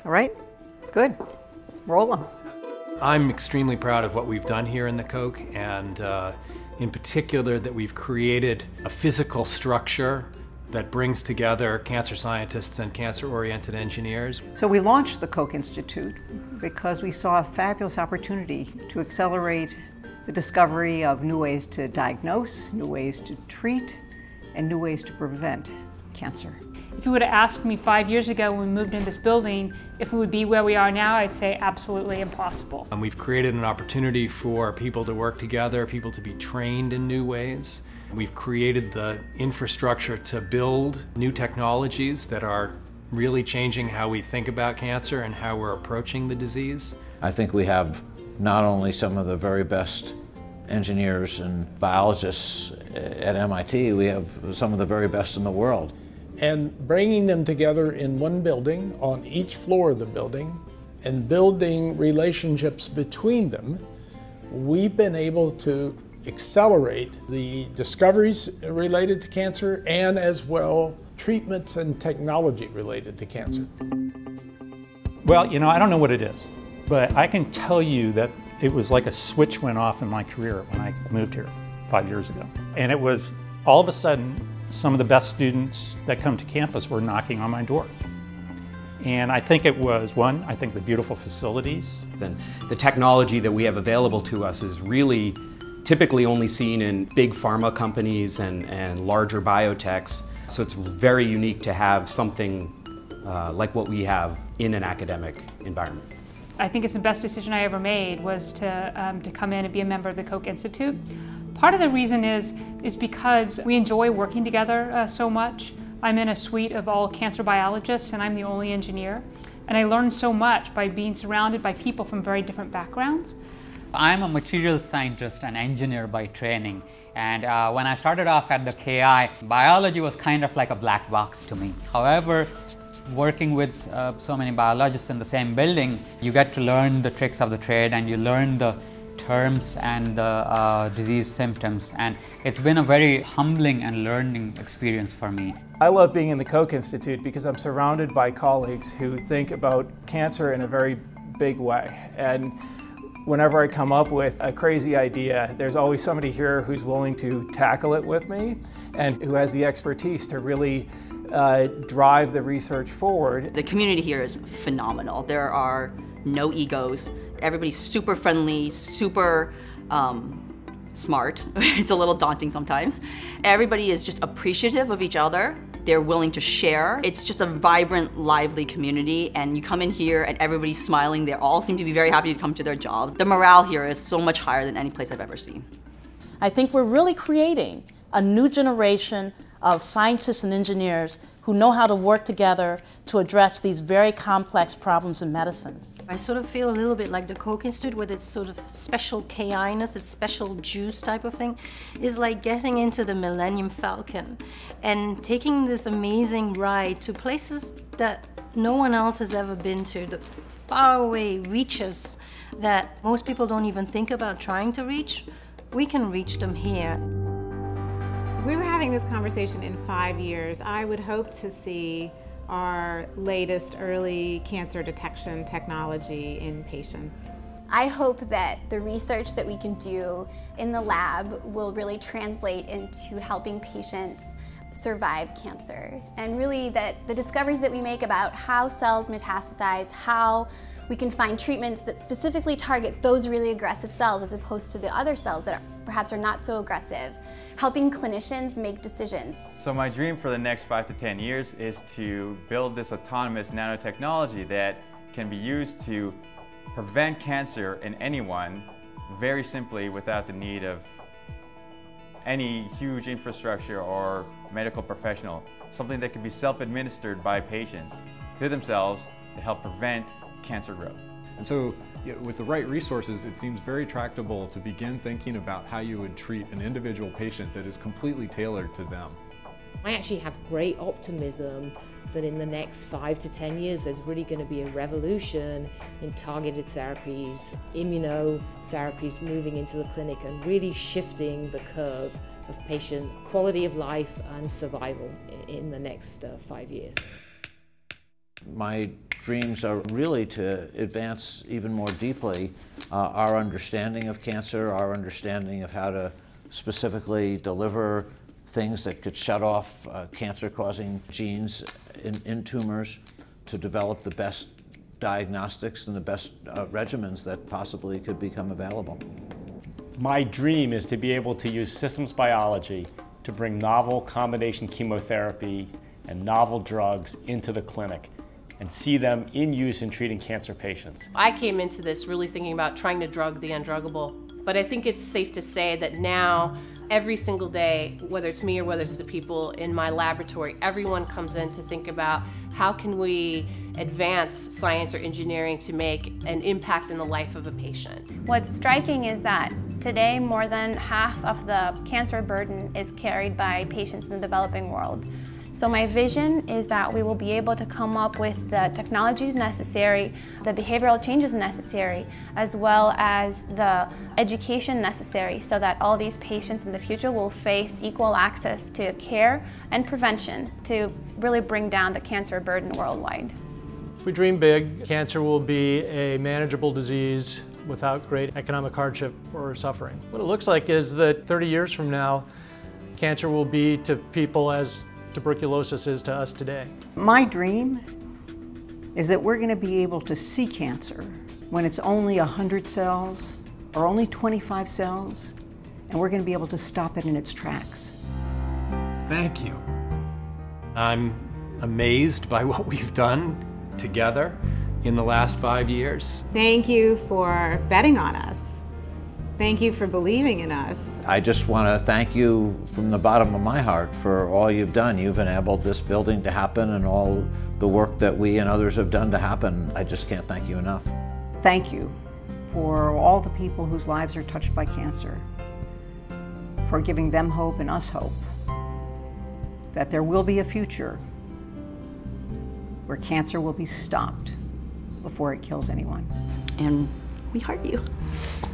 All right, good. Roll them. I'm extremely proud of what we've done here in the Koch, and in particular that we've created a physical structure that brings together cancer scientists and cancer-oriented engineers. So we launched the Koch Institute because we saw a fabulous opportunity to accelerate the discovery of new ways to diagnose, new ways to treat, and new ways to prevent cancer. If you would have asked me 5 years ago when we moved into this building if we would be where we are now, I'd say absolutely impossible. And we've created an opportunity for people to work together, people to be trained in new ways. We've created the infrastructure to build new technologies that are really changing how we think about cancer and how we're approaching the disease. I think we have not only some of the very best engineers and biologists at MIT, we have some of the very best in the world. And bringing them together in one building, on each floor of the building, and building relationships between them, we've been able to accelerate the discoveries related to cancer and as well treatments and technology related to cancer. Well, you know, I don't know what it is, but I can tell you that it was like a switch went off in my career when I moved here 5 years ago. And it was all of a sudden, some of the best students that come to campus were knocking on my door. And I think it was, one, I think the beautiful facilities. And the technology that we have available to us is really typically only seen in big pharma companies and larger biotechs. So it's very unique to have something like what we have in an academic environment. I think it's the best decision I ever made was to come in and be a member of the Koch Institute. Part of the reason is because we enjoy working together so much. I'm in a suite of all cancer biologists and I'm the only engineer. And I learned so much by being surrounded by people from very different backgrounds. I'm a materials scientist and engineer by training. And when I started off at the KI, biology was kind of like a black box to me. However, working with so many biologists in the same building, you get to learn the tricks of the trade and you learn the terms and the disease symptoms, and it's been a very humbling and learning experience for me. I love being in the Koch Institute because I'm surrounded by colleagues who think about cancer in a very big way, and whenever I come up with a crazy idea, there's always somebody here who's willing to tackle it with me and who has the expertise to really drive the research forward. The community here is phenomenal. There are no egos. Everybody's super friendly, super smart. It's a little daunting sometimes. Everybody is just appreciative of each other. They're willing to share. It's just a vibrant, lively community, and you come in here and everybody's smiling. They all seem to be very happy to come to their jobs. The morale here is so much higher than any place I've ever seen. I think we're really creating a new generation of scientists and engineers who know how to work together to address these very complex problems in medicine. I sort of feel a little bit like the Koch Institute with its sort of special KI-ness, its special juice type of thing, is like getting into the Millennium Falcon and taking this amazing ride to places that no one else has ever been to, the faraway reaches that most people don't even think about trying to reach. We can reach them here. If we were having this conversation in 5 years, I would hope to see our latest early cancer detection technology in patients. I hope that the research that we can do in the lab will really translate into helping patients survive cancer. And really that the discoveries that we make about how cells metastasize, how we can find treatments that specifically target those really aggressive cells as opposed to the other cells that perhaps are not so aggressive, helping clinicians make decisions. So my dream for the next 5 to 10 years is to build this autonomous nanotechnology that can be used to prevent cancer in anyone very simply without the need of any huge infrastructure or medical professional. Something that can be self-administered by patients to themselves to help prevent cancer growth. And so with the right resources, it seems very tractable to begin thinking about how you would treat an individual patient that is completely tailored to them. I actually have great optimism that in the next 5 to 10 years there's really going to be a revolution in targeted therapies, immunotherapies moving into the clinic and really shifting the curve of patient quality of life and survival in the next 5 years. My dreams are really to advance even more deeply our understanding of cancer, our understanding of how to specifically deliver things that could shut off cancer-causing genes in tumors, to develop the best diagnostics and the best regimens that possibly could become available. My dream is to be able to use systems biology to bring novel combination chemotherapy and novel drugs into the clinic and see them in use in treating cancer patients. I came into this really thinking about trying to drug the undruggable, but I think it's safe to say that now, every single day, whether it's me or whether it's the people in my laboratory, everyone comes in to think about how can we advance science or engineering to make an impact in the life of a patient. What's striking is that today more than half of the cancer burden is carried by patients in the developing world. So my vision is that we will be able to come up with the technologies necessary, the behavioral changes necessary, as well as the education necessary so that all these patients in the future will face equal access to care and prevention to really bring down the cancer burden worldwide. If we dream big, cancer will be a manageable disease without great economic hardship or suffering. What it looks like is that 30 years from now, cancer will be to people as tuberculosis is to us today. My dream is that we're going to be able to see cancer when it's only 100 cells or only 25 cells, and we're going to be able to stop it in its tracks. Thank you. I'm amazed by what we've done together in the last 5 years. Thank you for betting on us. Thank you for believing in us. I just want to thank you from the bottom of my heart for all you've done. You've enabled this building to happen and all the work that we and others have done to happen. I just can't thank you enough. Thank you for all the people whose lives are touched by cancer, for giving them hope and us hope that there will be a future where cancer will be stopped before it kills anyone. And we heart you.